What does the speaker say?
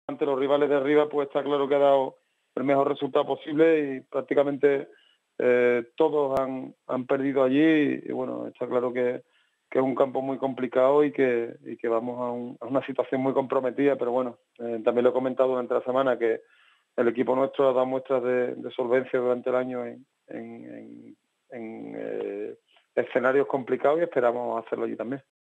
ante los rivales de arriba, pues está claro que ha dado el mejor resultado posible y prácticamente todos han perdido allí y bueno, está claro que es un campo muy complicado y que vamos a una situación muy comprometida, pero bueno, también lo he comentado durante la semana que el equipo nuestro ha dado muestras de solvencia durante el año en escenarios complicados y esperamos hacerlo allí también.